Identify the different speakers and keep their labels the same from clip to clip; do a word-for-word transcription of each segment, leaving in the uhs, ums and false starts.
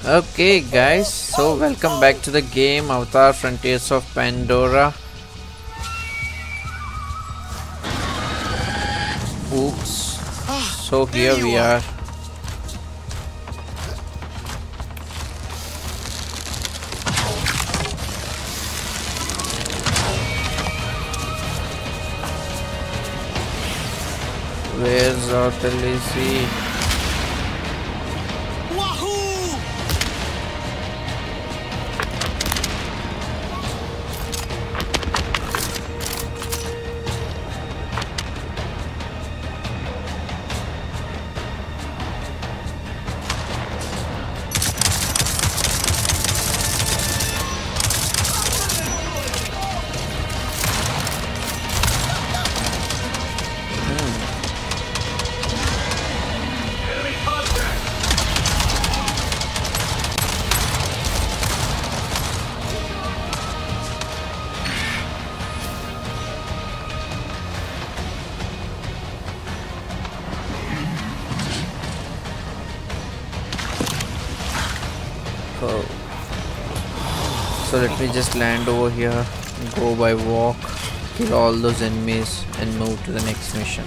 Speaker 1: Okay guys, so welcome back to the game Avatar Frontiers of Pandora. Oops. So here we are. Where's our Talisi? So let me just land over here, go by walk, kill all those enemies and move to the next mission.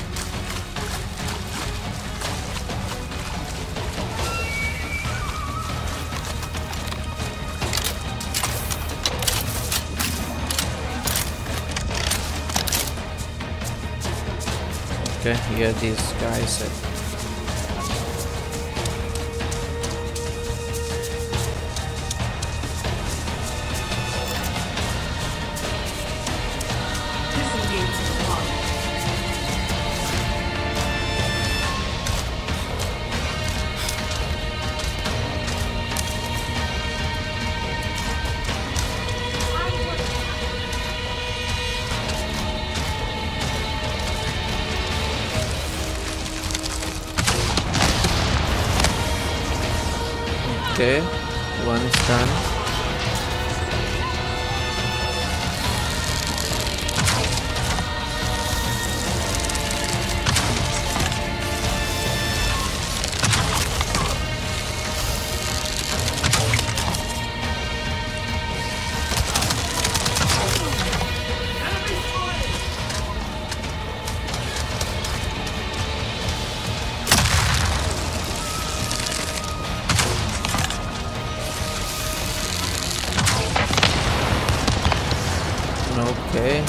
Speaker 1: Okay, here these guys are. Okay, one's done. Okay.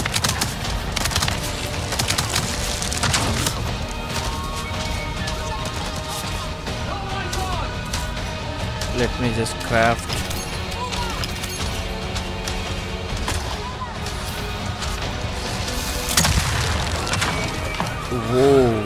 Speaker 1: Let me just craft. Whoa.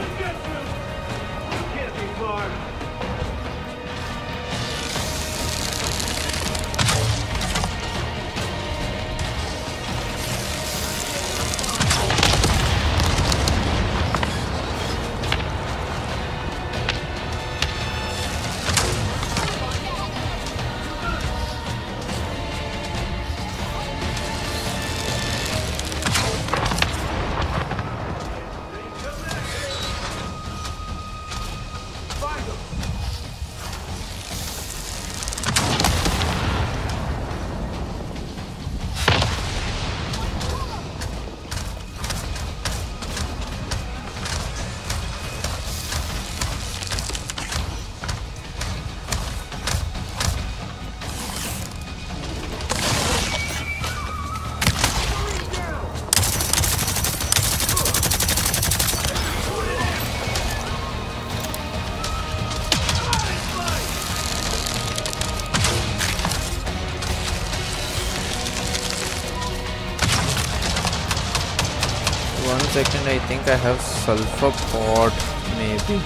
Speaker 1: One second, I think I have sulfur pod, maybe.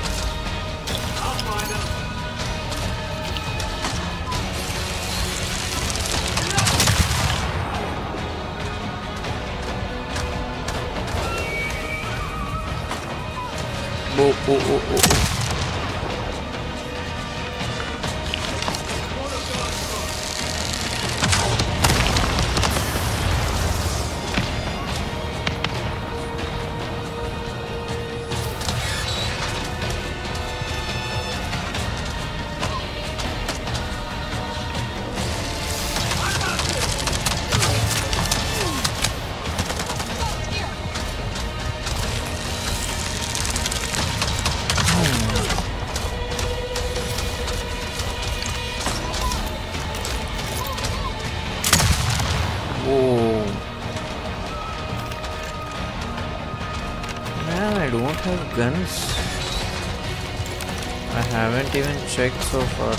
Speaker 1: Oh, oh, oh, oh, oh. have guns? I haven't even checked so far.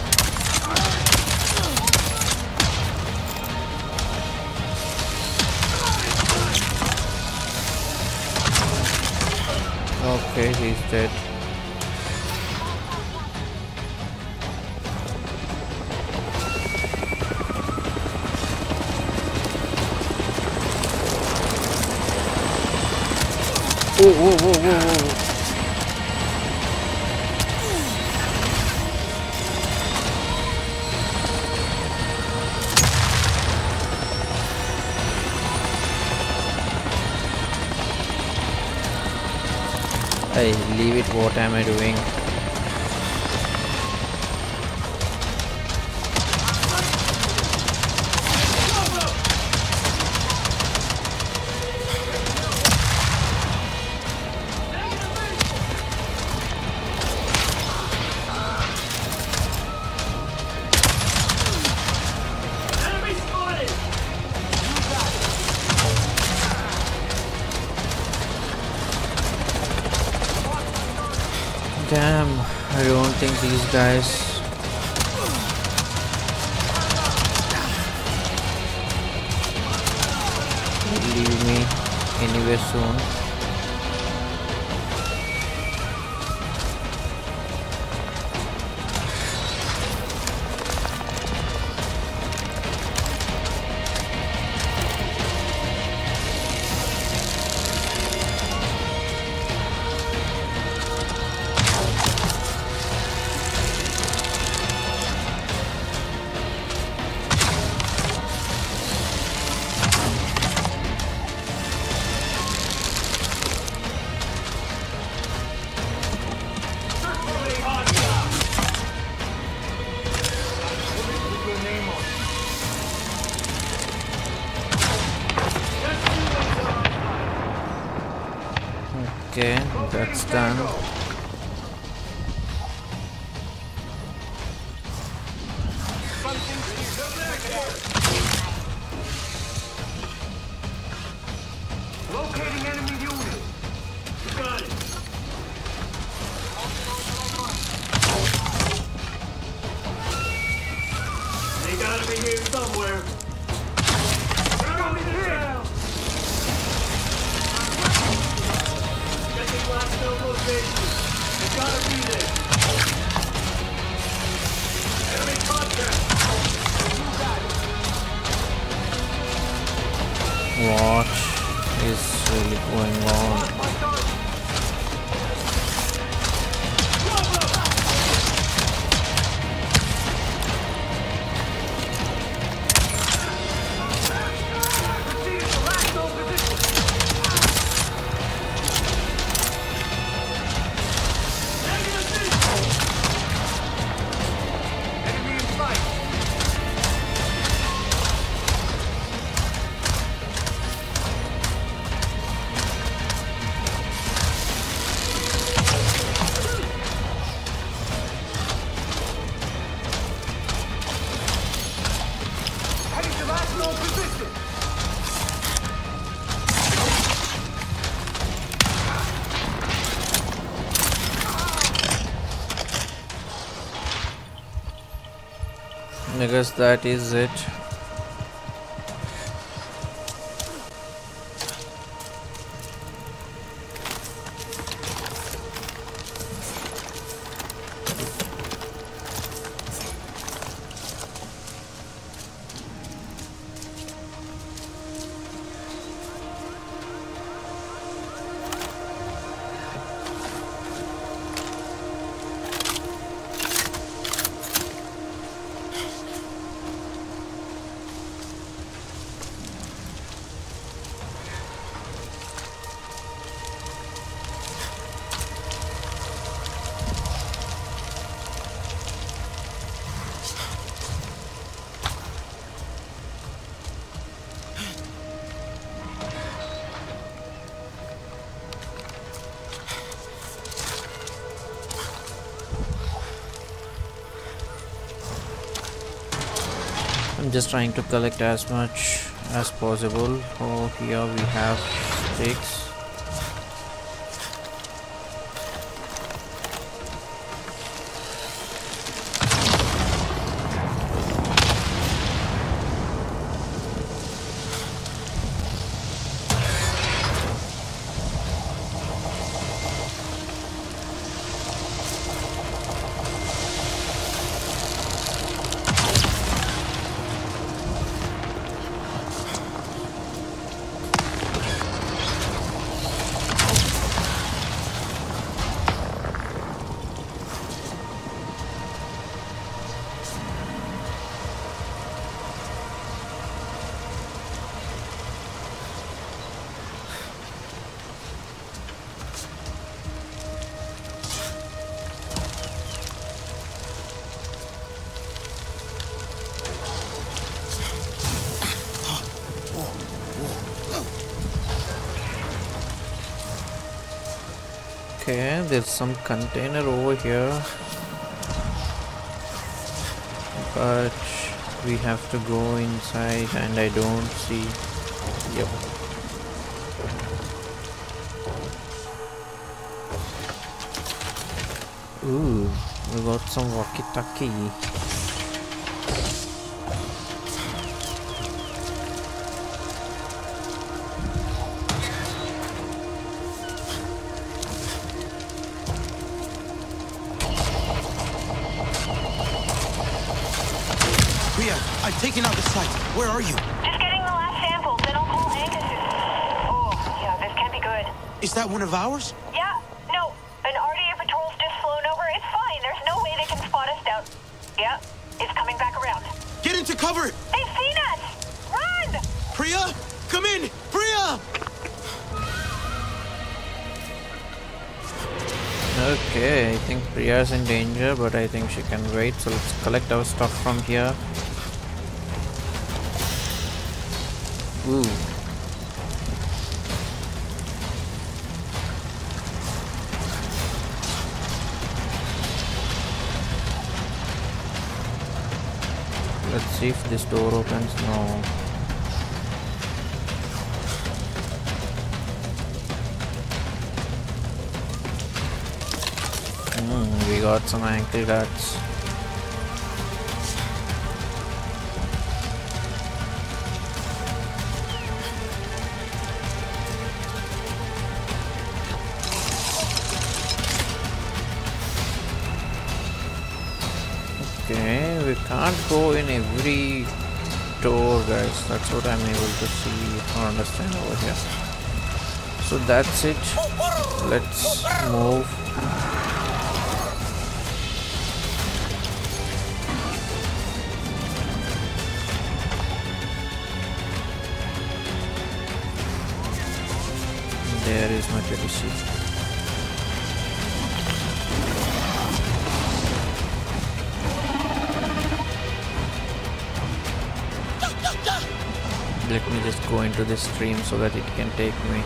Speaker 1: Okay, he's dead. Whoa, whoa, whoa, whoa, whoa. Hey, leave it, what am I doing? Damn, I don't think these guys will leave me anywhere soon. Okay, that's done.
Speaker 2: Locating enemy unit. Got it. They gotta be here somewhere. Enemy down. Getting last known location. They gotta be there. Enemy contact.
Speaker 1: What is really going on? I guess that is it. I'm just trying to collect as much as possible. Oh, here we have sticks. Okay, there's some container over here, but we have to go inside and I don't see. Yep. Ooh, we got some walkie-talkie.
Speaker 3: I've taken out the site. Where are you?
Speaker 4: Just getting the last samples, then I'll call Ancestor. Oh, yeah, this can't be good.
Speaker 3: Is that one of ours?
Speaker 4: Yeah, no. An R D A patrol's just flown over. It's fine. There's no way they can spot us down. Yeah, it's coming back around.
Speaker 3: Get into cover!
Speaker 4: They've seen us! Run!
Speaker 3: Priya! Come in! Priya!
Speaker 1: Okay, I think Priya's in danger, but I think she can wait. So let's collect our stuff from here. Ooh. Let's see if this door opens. No. Mm, we got some ankle guards. Okay, we can't go in every door, guys. That's what I'm able to see or understand over here. So that's it. Let's move. There is my P C. Let me just go into this stream so that it can take me.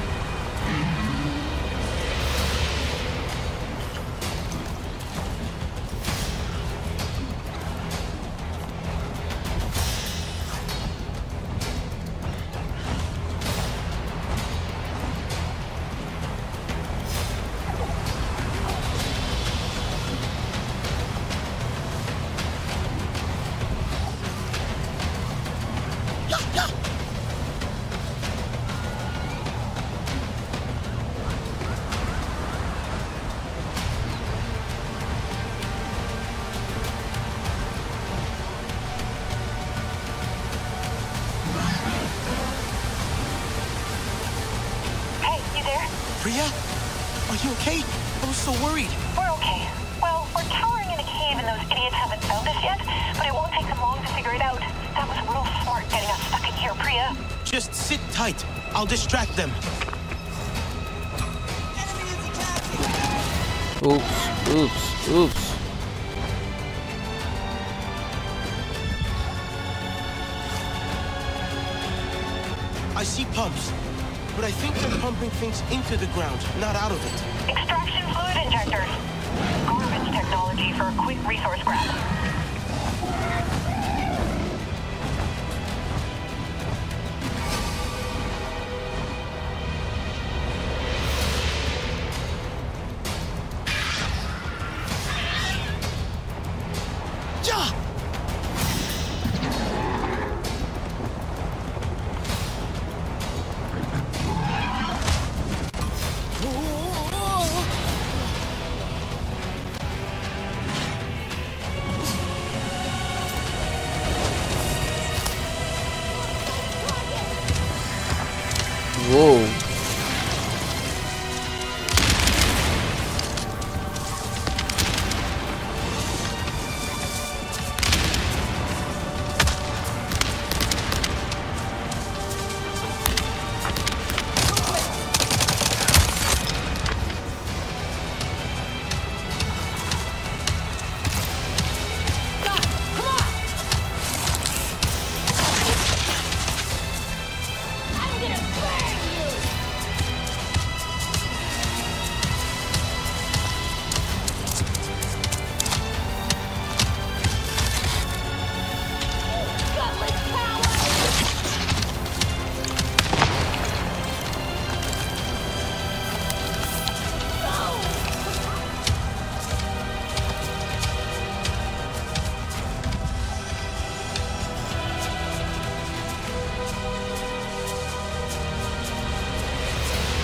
Speaker 3: Priya? Are you okay? I was so worried.
Speaker 4: We're okay. Well, we're cowering in a cave and those idiots haven't found us yet, but it won't take them long to figure it out. That was real smart getting us stuck in here, Priya.
Speaker 3: Just sit tight. I'll distract them.
Speaker 1: Oops, oops, oops.
Speaker 3: I see pumps, but I think they're pumping things into the ground, not out of it.
Speaker 4: Extraction fluid injectors. Garbage technology for a quick resource grab.
Speaker 1: Whoa.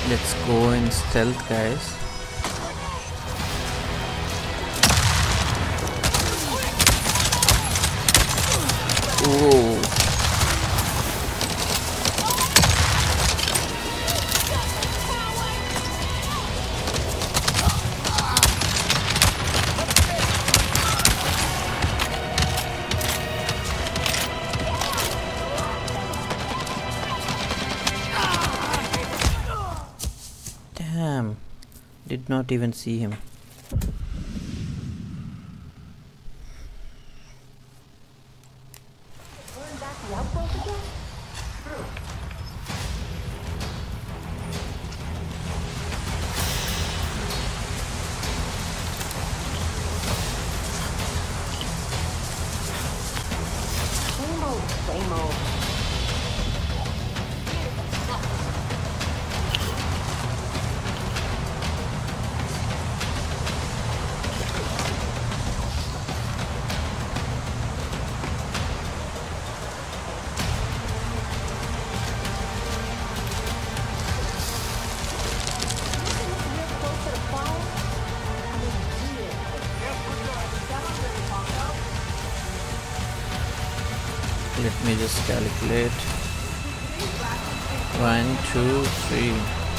Speaker 1: Let's go in stealth, guys. Whoa. Damn, did not even see him. Let me just calculate. One, two, three.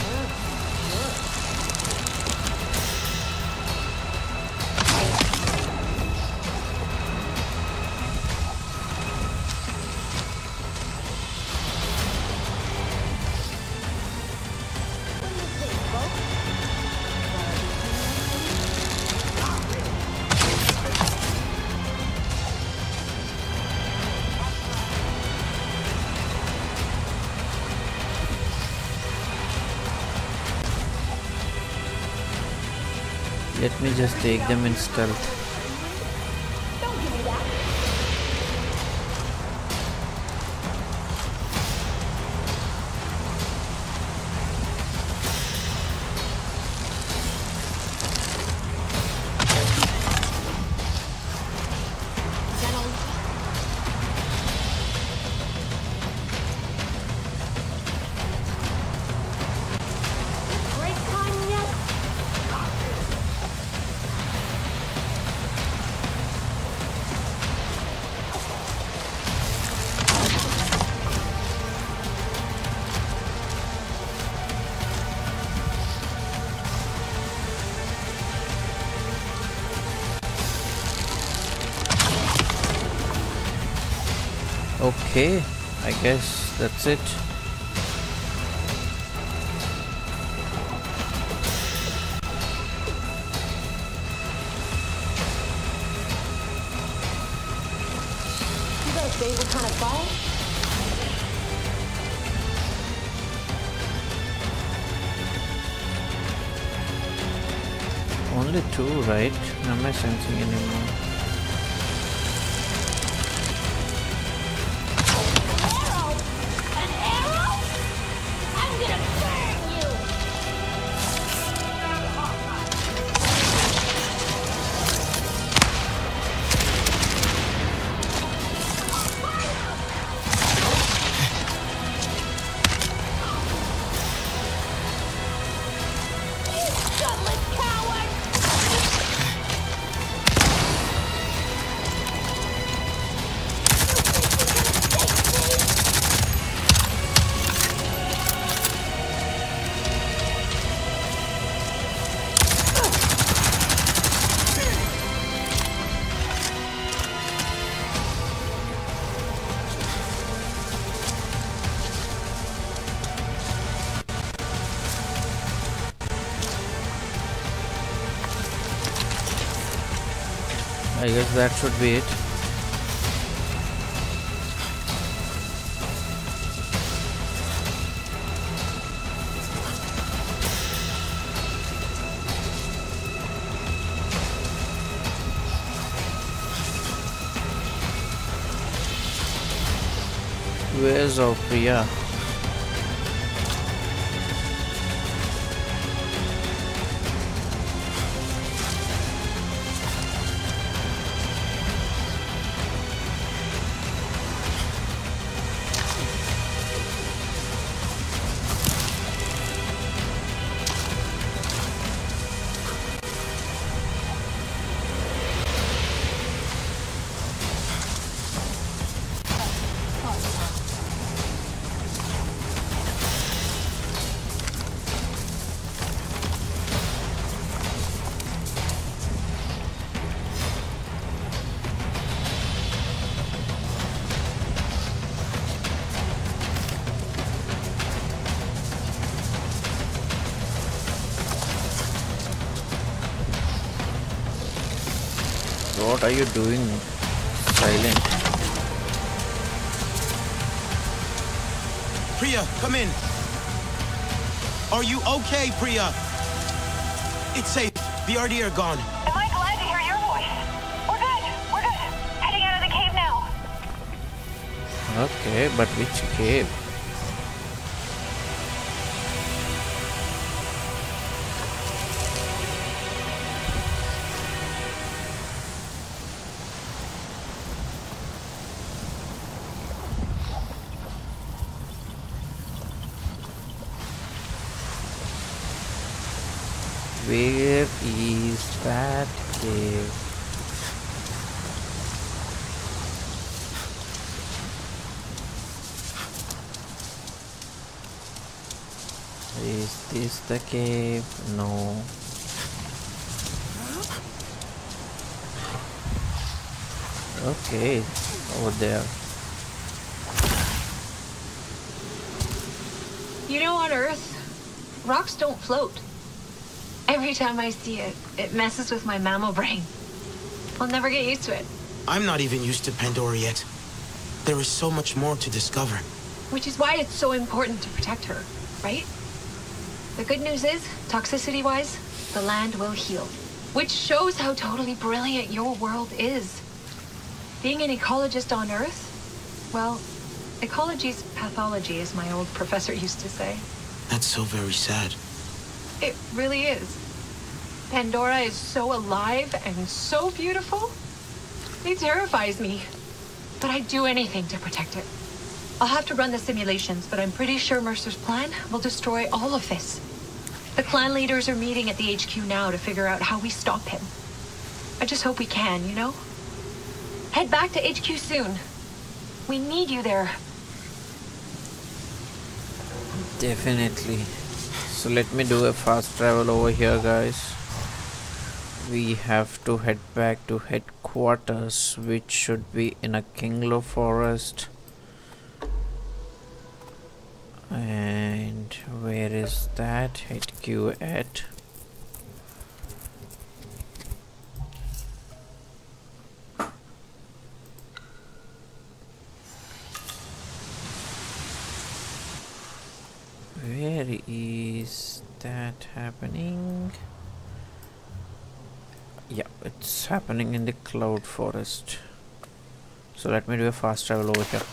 Speaker 1: Let me just take them in stealth. Okay, I guess that's it.
Speaker 5: You guys say what kind of fire?
Speaker 1: Only two, right? Am I sensing anymore? I guess that should be it. Where's our Priya? What are you doing, silent?
Speaker 3: Priya, come in. Are you okay, Priya? It's safe. The R D are gone.
Speaker 4: Am I glad to hear your voice? We're good. We're good. Heading out of the cave now.
Speaker 1: Okay, but which cave? Where is that cave? Is this the cave? No. Okay, over there.
Speaker 5: You know, on Earth, rocks don't float. Every time I see it, it messes with my mammal brain. I'll never get used to it.
Speaker 3: I'm not even used to Pandora yet. There is so much more to discover.
Speaker 5: Which is why it's so important to protect her, right? The good news is, toxicity-wise, the land will heal. Which shows how totally brilliant your world is. Being an ecologist on Earth, well, ecology's pathology, as my old professor used to say.
Speaker 3: That's so very sad.
Speaker 5: It really is. Pandora is so alive and so beautiful. It terrifies me. But I'd do anything to protect it. I'll have to run the simulations, but I'm pretty sure Mercer's plan will destroy all of this. The clan leaders are meeting at the H Q now to figure out how we stop him. I just hope we can, you know? Head back to H Q soon. We need you there.
Speaker 1: Definitely. So let me do a fast travel over here, guys. We have to head back to headquarters, which should be in a Kinglow forest. And where is that H Q at? Where is that happening? Yeah, it's happening in the cloud forest. So let me do a fast travel over here.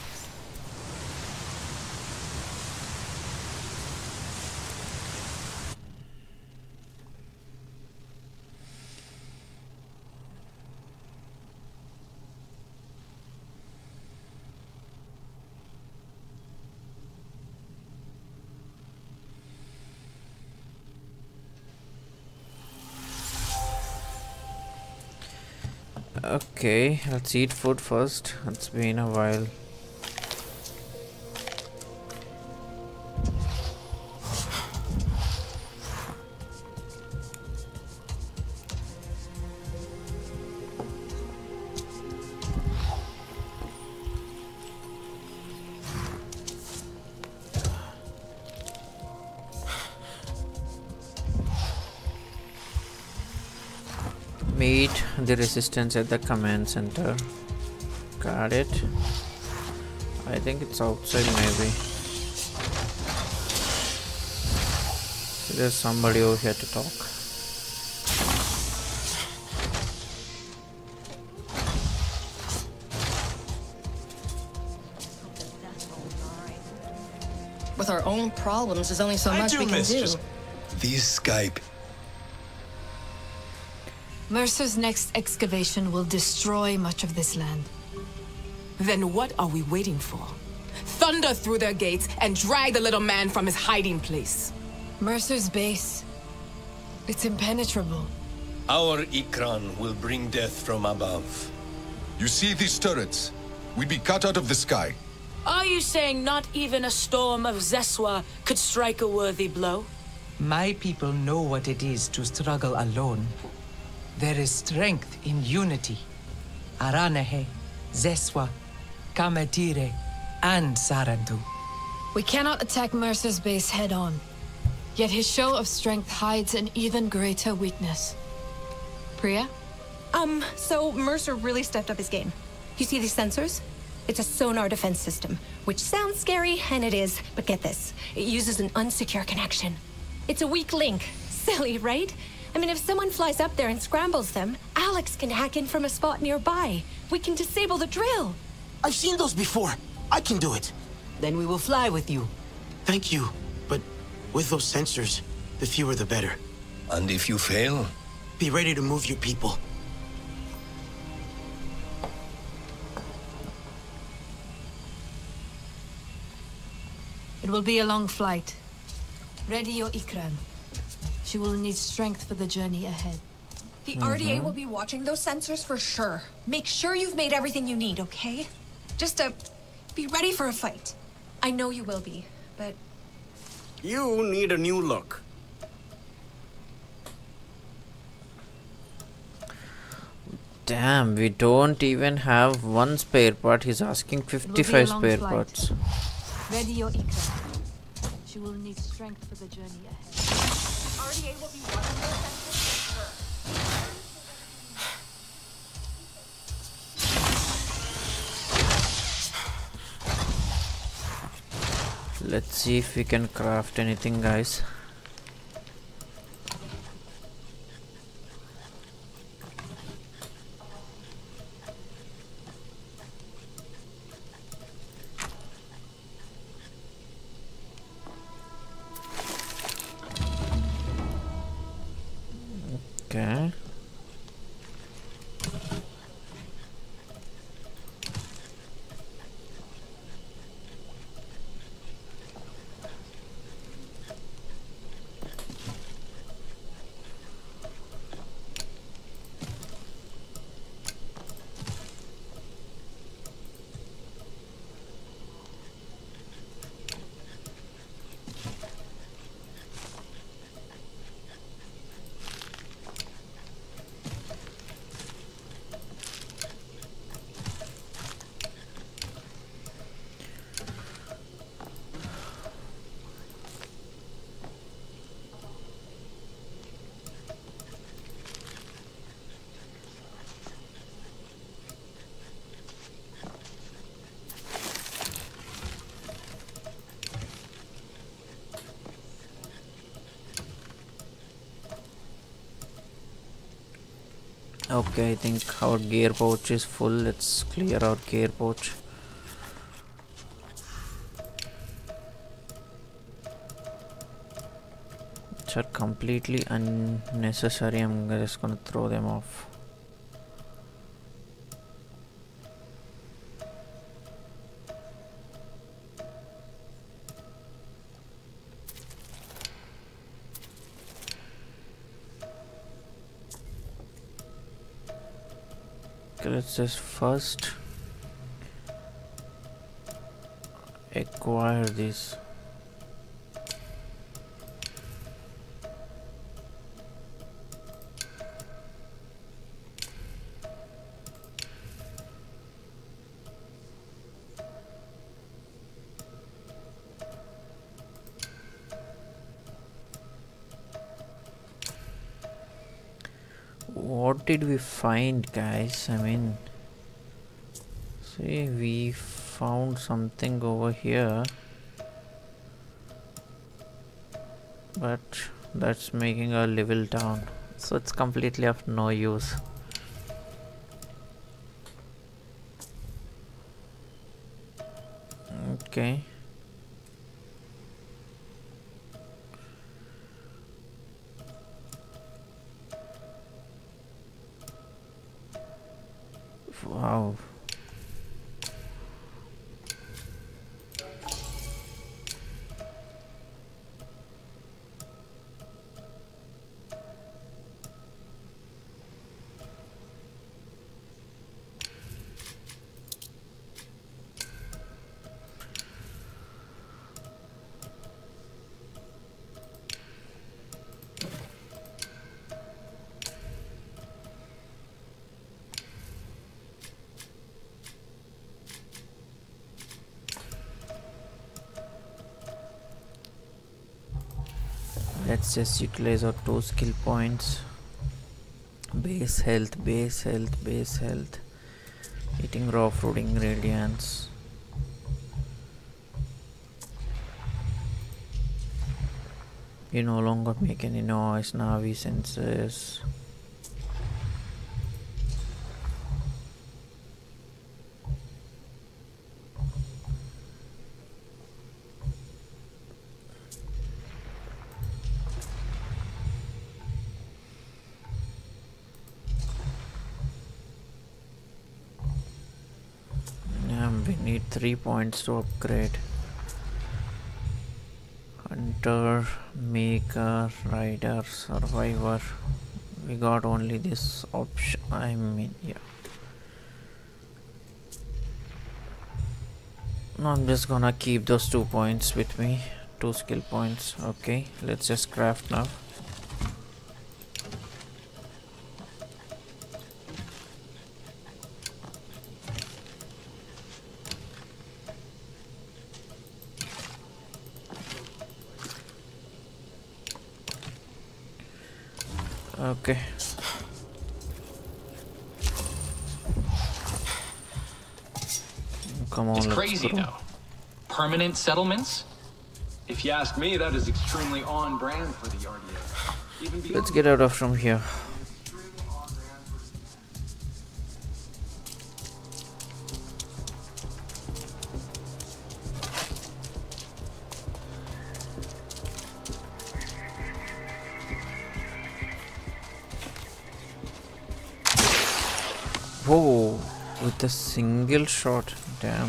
Speaker 1: Okay, let's eat food first. It's been a while. Meet the resistance at the command center. Got it. I think it's outside maybe. So there's somebody over here to talk.
Speaker 6: With our own problems, there's only so
Speaker 7: I
Speaker 6: much
Speaker 7: do
Speaker 6: we can
Speaker 7: miss
Speaker 6: do.
Speaker 7: just these Skype.
Speaker 8: Mercer's next excavation will destroy much of this land.
Speaker 9: Then what are we waiting for? Thunder through their gates and drag the little man from his hiding place.
Speaker 8: Mercer's base. It's impenetrable.
Speaker 7: Our Ikran will bring death from above.
Speaker 10: You see these turrets? We'd be cut out of the sky.
Speaker 11: Are you saying not even a storm of Zeswa could strike a worthy blow?
Speaker 12: My people know what it is to struggle alone. There is strength in unity. Aranahe, Zeswa, Kamatire, and Sarandu.
Speaker 8: We cannot attack Mercer's base head-on. Yet his show of strength hides an even greater weakness. Priya?
Speaker 13: Um, so Mercer really stepped up his game. You see these sensors? It's a sonar defense system, which sounds scary, and it is, but get this. It uses an unsecure connection. It's a weak link. Silly, right? I mean, if someone flies up there and scrambles them, Alex can hack in from a spot nearby. We can disable the drill.
Speaker 3: I've seen those before. I can do it.
Speaker 14: Then we will fly with you.
Speaker 3: Thank you, but with those sensors, the fewer the better.
Speaker 7: And if you fail?
Speaker 3: Be ready to move your people.
Speaker 8: It will be a long flight. Ready your Ikran. She will need strength for the journey ahead.
Speaker 13: The mm-hmm. R D A will be watching those sensors for sure. Make sure you've made everything you need, okay? Just uh, be ready for a fight. I know you will be, but...
Speaker 15: You need a new look.
Speaker 1: Damn, we don't even have one spare part. He's asking fifty-five spare flight. parts.
Speaker 8: Ready your Ikra. She will need strength for the journey ahead.
Speaker 13: R D A will be watching those sensors
Speaker 1: for sure. Let's see if we can craft anything, guys. Okay. Okay, I think our gear pouch is full. Let's clear our gear pouch. Which are completely unnecessary. I'm just gonna throw them off. Let's just first acquire this. What did we find, guys? I mean, see, we found something over here, but that's making our level down, so it's completely of no use. Okay. Wow. Let's just utilize our two skill points Base health, base health, base health. Eating raw food ingredients. You no longer make any noise. Navi senses. We need three points to upgrade. Hunter, Maker, Rider, Survivor. We got only this option. I mean, yeah. No, I'm just gonna keep those two points with me. Two skill points. Okay, let's just craft now. Okay. Come on.
Speaker 16: It's crazy though. Permanent settlements? If you ask me, that is extremely on brand for the R D A. Even
Speaker 1: let's get out of from here. Whoa, with a single shot, damn.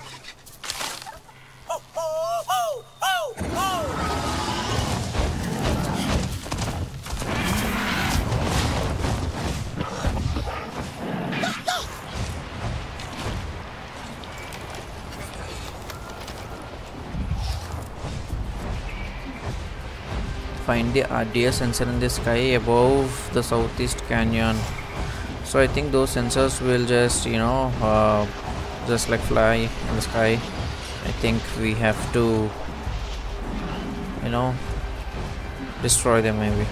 Speaker 1: Find the R D A sensor in the sky above the southeast canyon. So I think those sensors will just, you know, uh, just like fly in the sky. I think we have to, you know, destroy them maybe.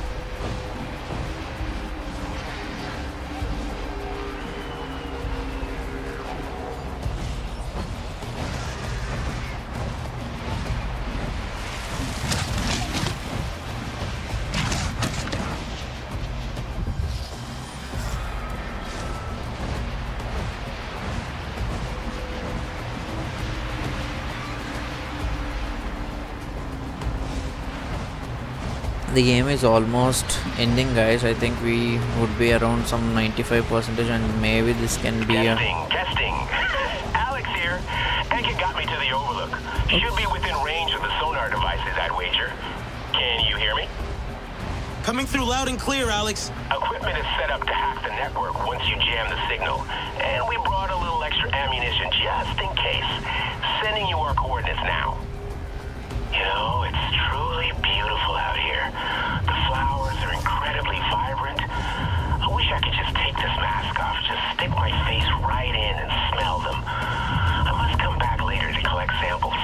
Speaker 1: The game is almost ending, guys. I think we would be around some ninety-five percent, and maybe this can be a
Speaker 17: testing, testing. Alex here. Anka got me to the Overlook. Should be within range of the sonar devices, I'd wager. Can you hear me?
Speaker 3: Coming through loud and clear, Alex.
Speaker 17: Equipment is set up to hack the network once you jam the signal, and we brought a little extra ammunition just in case. Sending you our coordinates now. You know, it's truly beautiful out here. The flowers are incredibly vibrant. I wish I could just take this mask off, just stick my face right in and smell them. I must come back later to collect samples.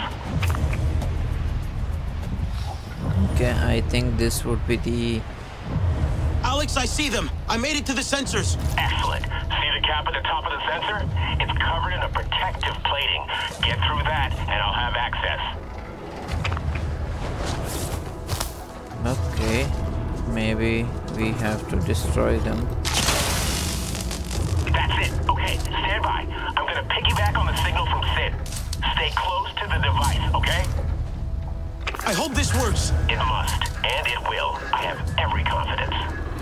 Speaker 1: Okay, I think this would be the...
Speaker 3: Alex, I see them. I made it to the sensors.
Speaker 17: Excellent. See the cap at the top of the sensor? It's covered in a protective plating. Get through that, and I'll have access.
Speaker 1: Okay, maybe we have to destroy them.
Speaker 17: That's it. Okay, stand by. I'm gonna piggyback on the signal from Sid. Stay close to the device, okay?
Speaker 3: I hope this works.
Speaker 17: It must, and it will. I have every confidence.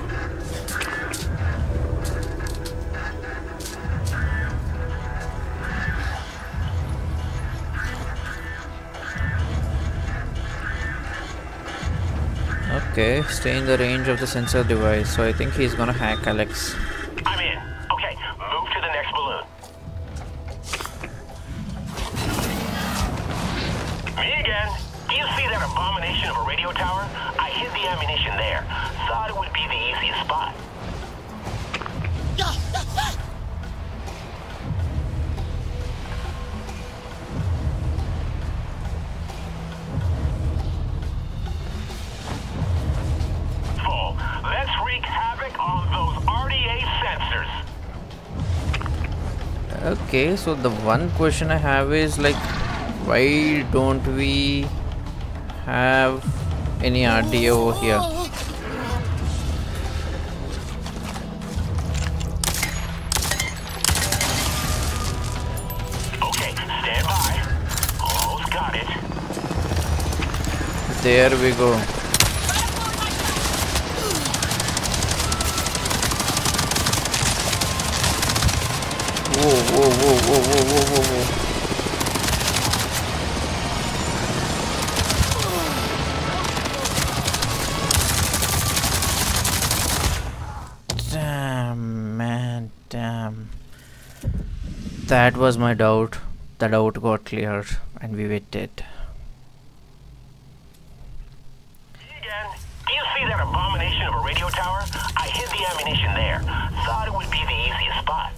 Speaker 1: Okay, stay in the range of the sensor device. So I think he's gonna hack Alex.
Speaker 17: I'm in. Okay, move to the next balloon. Me again. Do you see that abomination of a radio tower? I hid the ammunition there. Thought it would be the easiest spot. Let's wreak havoc on those R D A
Speaker 1: Okay, so the one question I have is like, why don't we have any R D A over here?
Speaker 17: Okay, stand by. Almost got it.
Speaker 1: There we go. Whoa, whoa, whoa, whoa, whoa, whoa, whoa, whoa. Damn, man, damn. That was my doubt. The doubt got cleared and we were dead.
Speaker 17: Again, do you see that abomination of a radio tower? I hid the ammunition there. Thought it would be the easiest spot.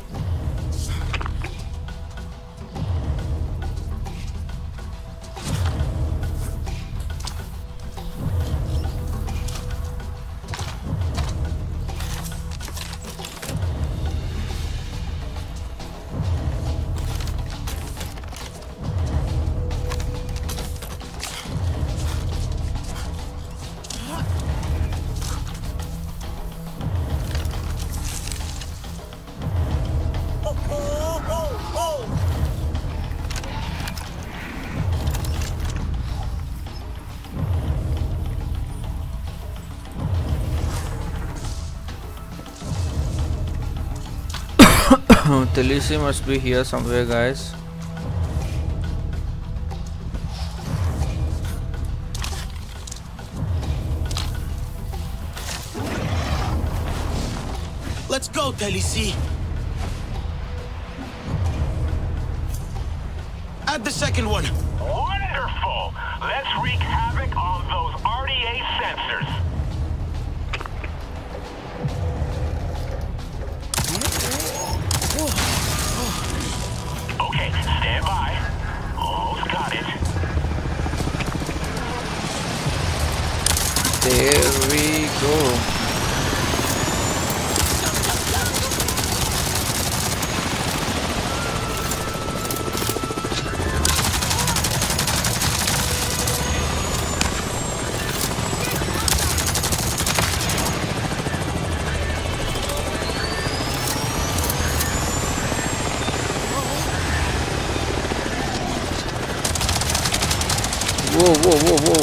Speaker 1: Talisi must be here somewhere, guys.
Speaker 3: Let's go, Talisi. Add the second one.
Speaker 17: Wonderful! Let's wreak havoc on those R D A sensors. Okay, stand by. Almost got it.
Speaker 1: There we go. Whoa, whoa, whoa, whoa.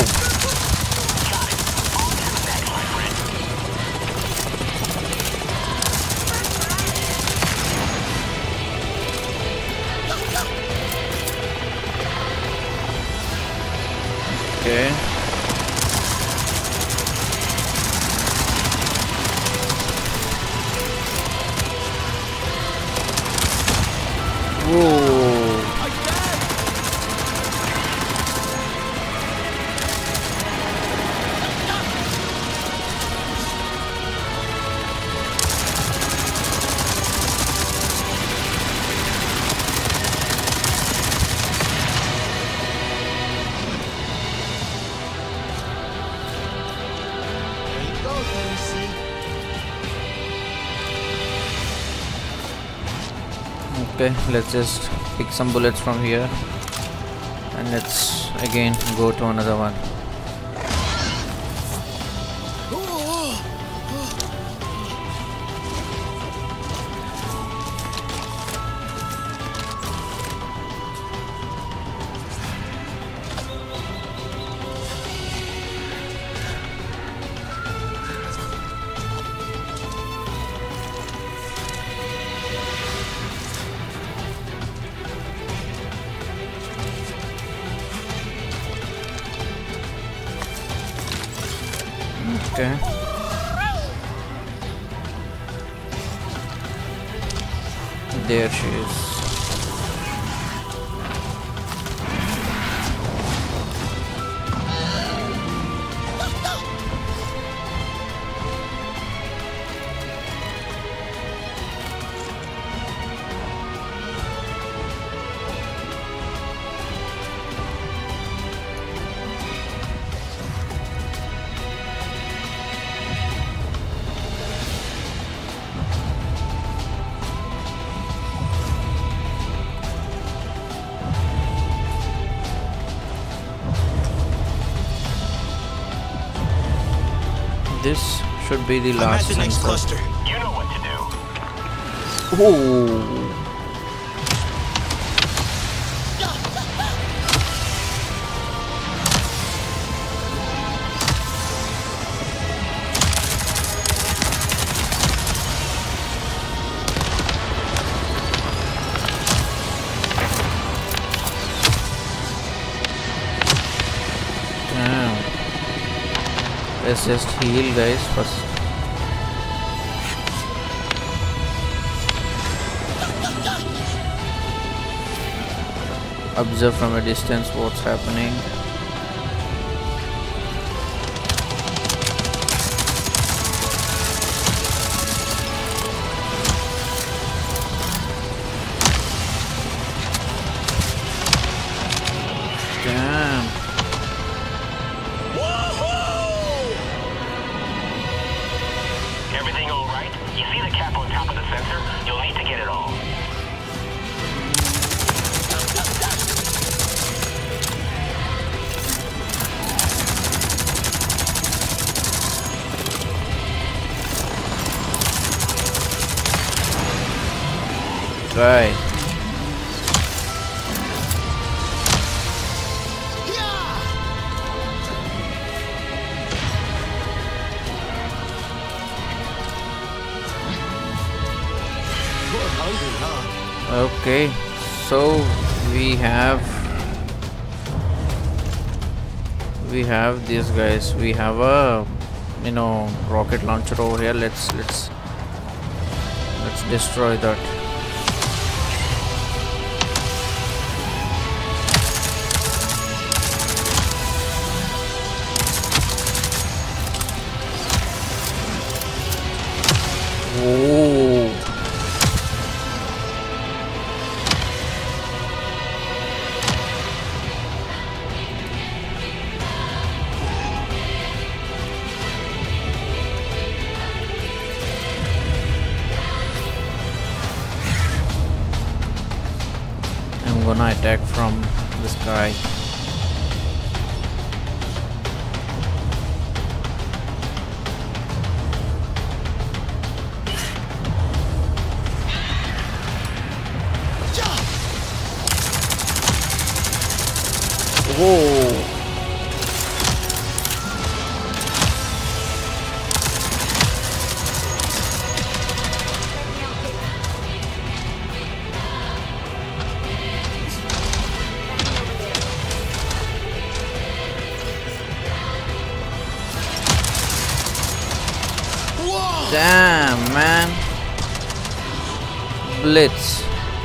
Speaker 1: Okay. Whoa. Okay, let's just pick some bullets from here and let's again go to another one. Okay. There she is. this should be the
Speaker 3: I'm
Speaker 1: last
Speaker 3: at the next
Speaker 1: sensor.
Speaker 3: cluster.
Speaker 17: You know what to do.
Speaker 1: Oh. Let's just heal, guys, first. Observe from a distance what's happening. Damn.
Speaker 17: Everything all right? You see the cap on top of the sensor? You'll need to get it all.
Speaker 1: Right. Okay, so we have we have these guys. We have a you know rocket launcher over here. Let's let's let's destroy that. Oh. I'm gonna attack from the sky. Whoa. Damn, man. Blitz.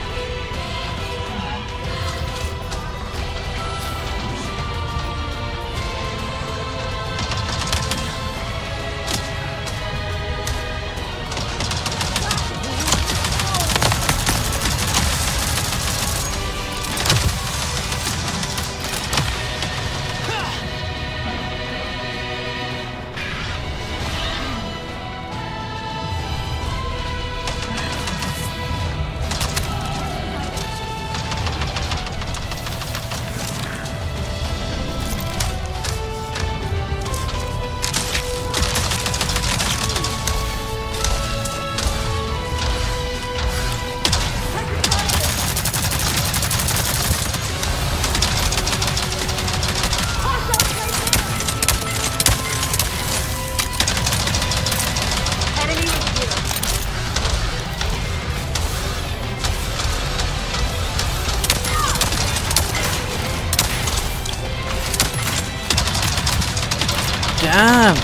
Speaker 1: Damn.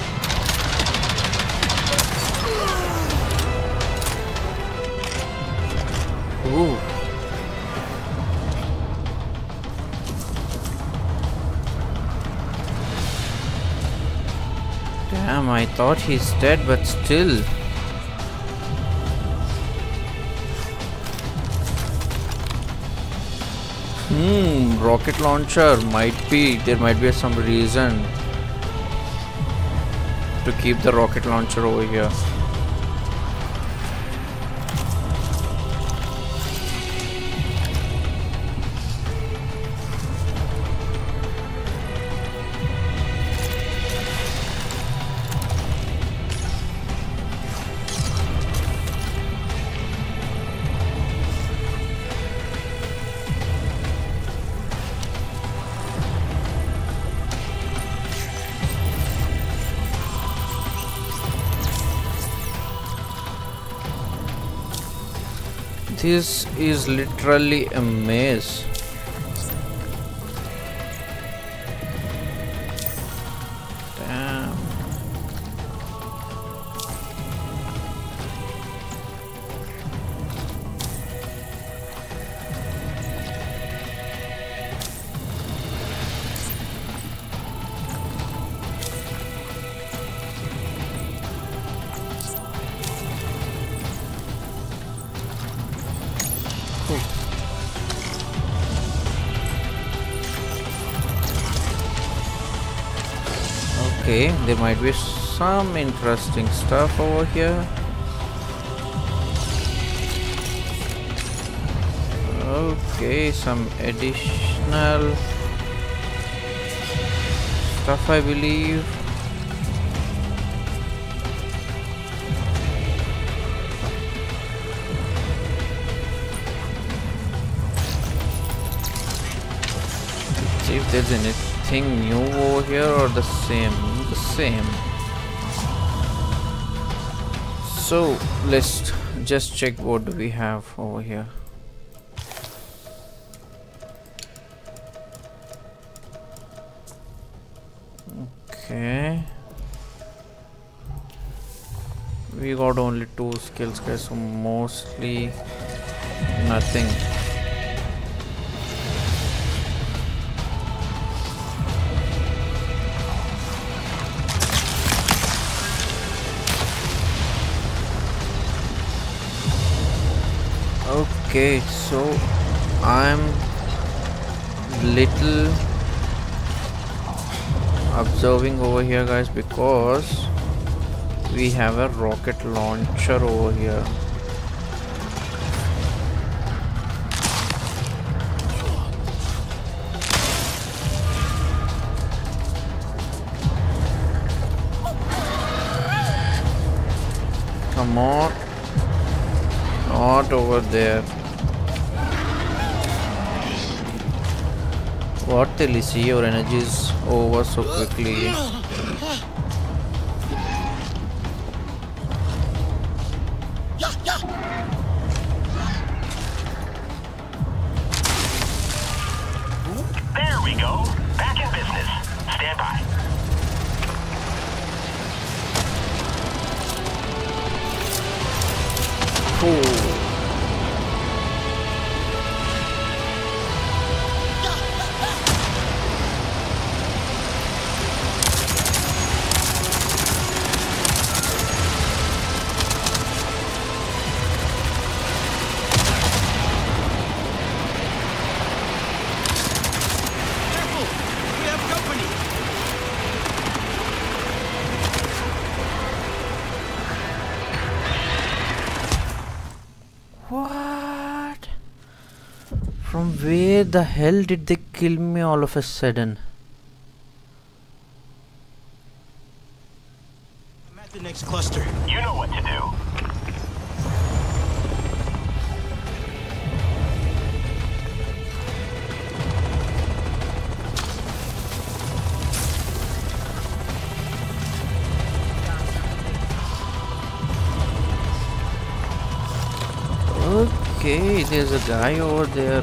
Speaker 1: Ooh. Damn, I thought he's dead, but still. Hmm, rocket launcher might be, there might be some reason to keep the rocket launcher over here. This is literally a maze. Damn. Okay, there might be some interesting stuff over here. Okay, some additional stuff, I believe. Let's see if there's anything new over here or the same. The same. So let's just check what do we have over here. Okay, we got only two skills, guys, so mostly nothing. Okay, so I'm little observing over here, guys, because we have a rocket launcher over here. Come on, not over there. What the hell, see, your energy is over so quickly.
Speaker 17: There we go. Back in business. Stand by.
Speaker 1: Cool. What? From where the hell did they kill me all of a sudden?
Speaker 3: I'm at the next cluster.
Speaker 17: You know what to do.
Speaker 1: Okay, there's a guy over there.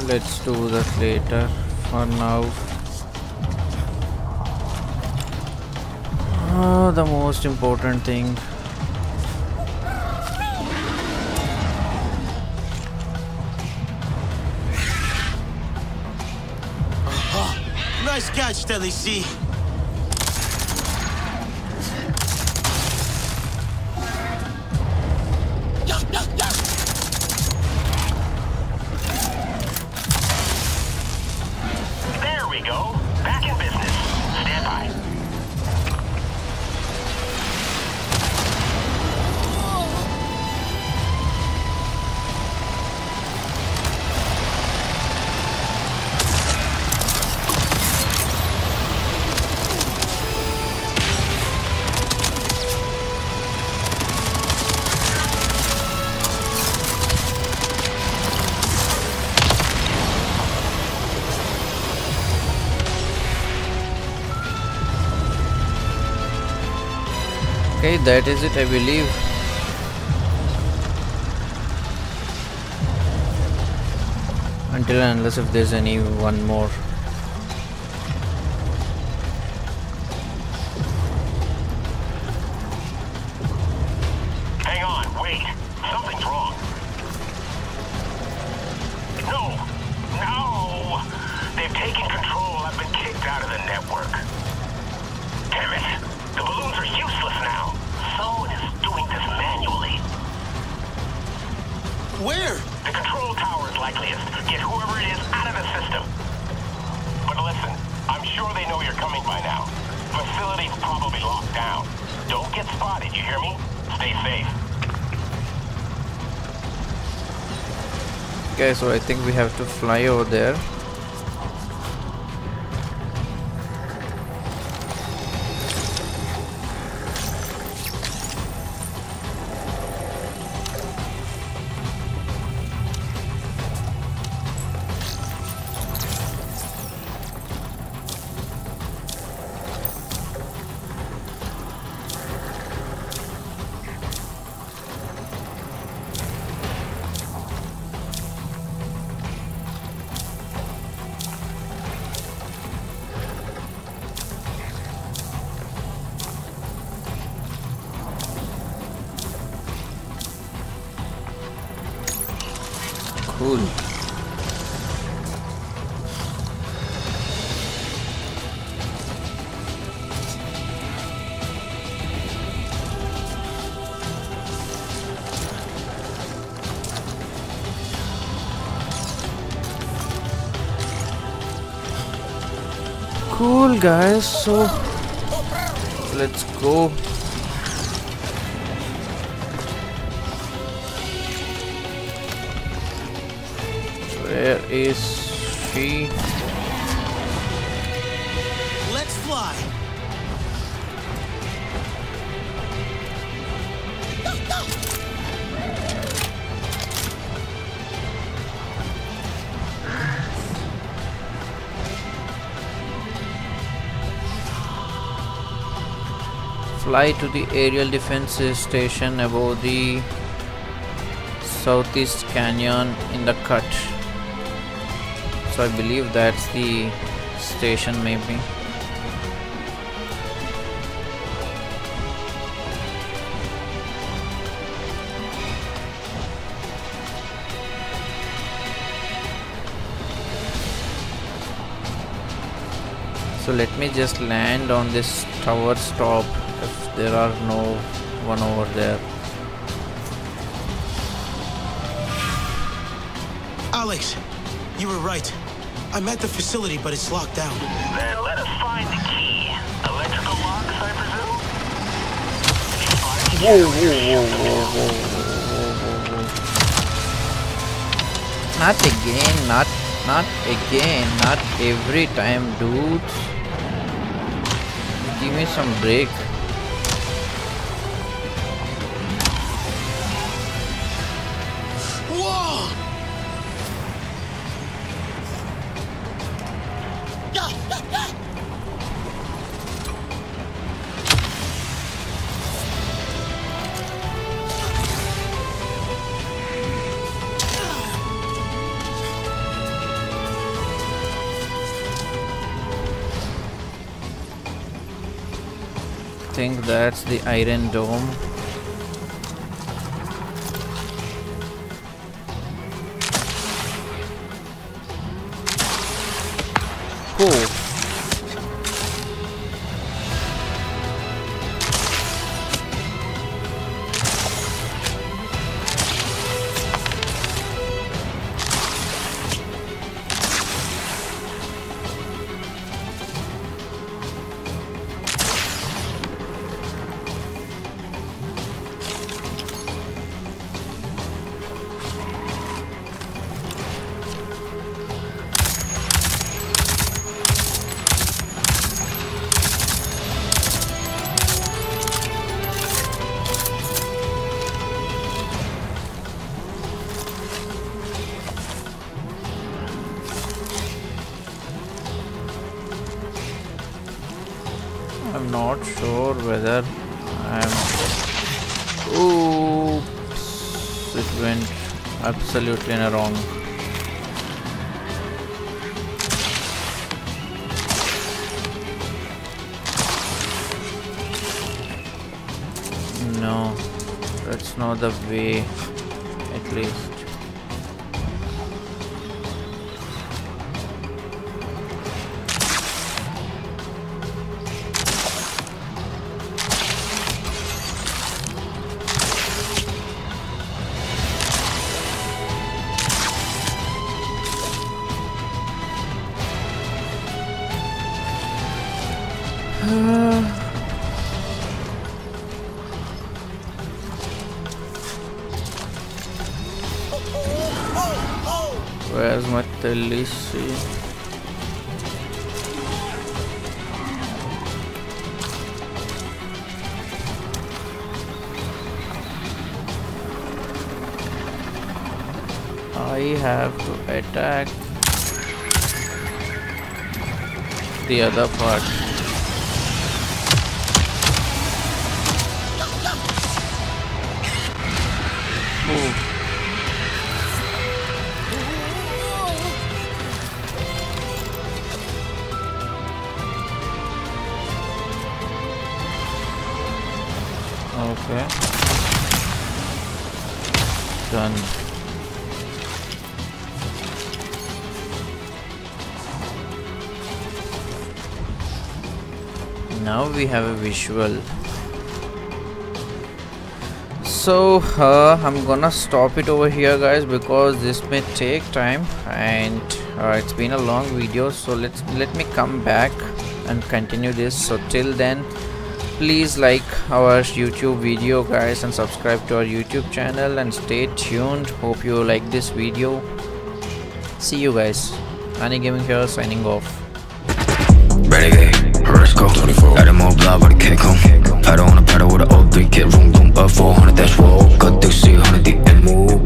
Speaker 1: let's do that later. For now, oh, the most important thing.
Speaker 3: Uh-huh. Nice catch, Telly C.
Speaker 1: Okay, that is it, I believe. Until and unless if there's any one more.
Speaker 17: Hang on, wait. Something's wrong. No! No! They've taken control. I've been kicked out of the network. Damn it! The balloons are useless now. Someone is doing this manually.
Speaker 3: Where?
Speaker 17: The control tower is likeliest. Get whoever it is out of the system. But listen, I'm sure they know you're coming by now. Facility's probably locked down. Don't get spotted, you hear me? Stay safe.
Speaker 1: Okay, so I think we have to fly over there. Cool. Cool, guys, so let's go. Where is she?
Speaker 3: Let's fly.
Speaker 1: Fly to the aerial defenses station above the southeast canyon in the cut. So I believe that's the station, maybe. So let me just land on this tower stop if there are no one over there.
Speaker 3: Alex, you were right. I'm at the facility, but it's locked down.
Speaker 17: Then let us find the key. Electrical locks, I presume?
Speaker 1: Whoa, whoa, whoa, whoa, whoa, whoa, whoa. Not again, not, not again, not every time, dude. Give me some break. think that's the Iron Dome. Cool. I'm not sure whether I'm... Oops, it went absolutely in a wrong. No, that's not the way, at least. Where's my Telisi? I have to attack the other part. Ooh. Okay. Done. Now we have a visual. So uh, I'm gonna stop it over here, guys, because this may take time and uh, it's been a long video. So let's let me come back and continue this. So till then, please like our YouTube video, guys, and subscribe to our YouTube channel and stay tuned. Hope you like this video. See you guys. Nani Gaming here, signing off.
Speaker 18: Renegade, let's go. twenty-four. Add more blood, but it can't come. Pedal on a pedal with an O three kit, room, room, up four hundred, that's roll. Cut through C, one hundred deep and move.